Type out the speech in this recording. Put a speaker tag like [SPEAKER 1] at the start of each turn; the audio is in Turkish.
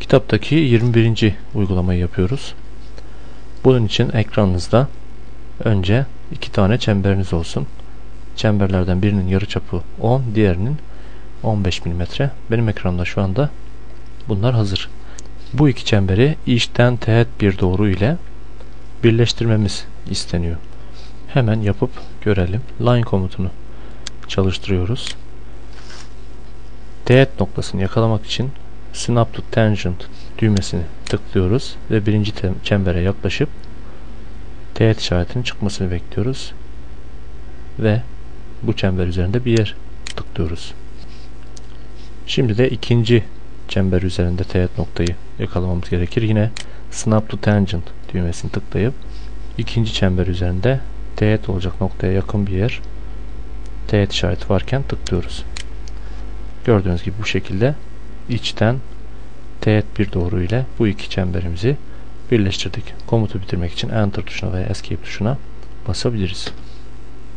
[SPEAKER 1] kitaptaki 21. uygulamayı yapıyoruz. Bunun için ekranınızda önce 2 tane çemberiniz olsun. Çemberlerden birinin yarıçapı 10, diğerinin 15 mm. Benim ekranımda şu anda bunlar hazır. Bu iki çemberi içten teğet bir doğru ile birleştirmemiz isteniyor. Hemen yapıp görelim. Line komutunu çalıştırıyoruz. Teğet noktasını yakalamak için Snap to Tangent düğmesini tıklıyoruz ve birinci çembere yaklaşıp teğet işaretinin çıkmasını bekliyoruz ve bu çember üzerinde bir yer tıklıyoruz. Şimdi de ikinci çember üzerinde teğet noktayı yakalamamız gerekir. Yine Snap to Tangent düğmesini tıklayıp ikinci çember üzerinde teğet olacak noktaya yakın bir yer, teğet işareti varken tıklıyoruz. Gördüğünüz gibi bu şekilde içten teğet bir doğru ile bu iki çemberimizi birleştirdik. Komutu bitirmek için Enter tuşuna veya Escape tuşuna basabiliriz.